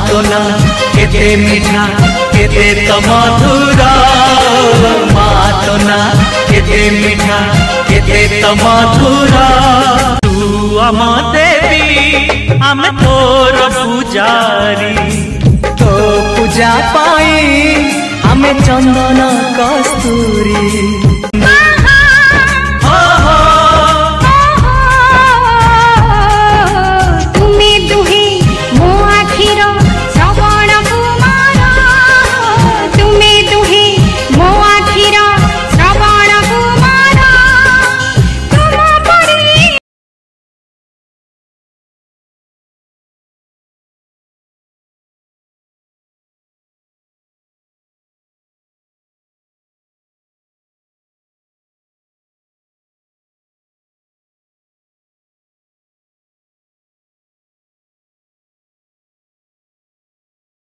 तो ना केते मीठा केते तो मधुर मा तो ना केते मीठा केते तो मधुर तू आम देवी आम तोर पूजारी तो पूजा पाई आमे चंदन कस्तूरी।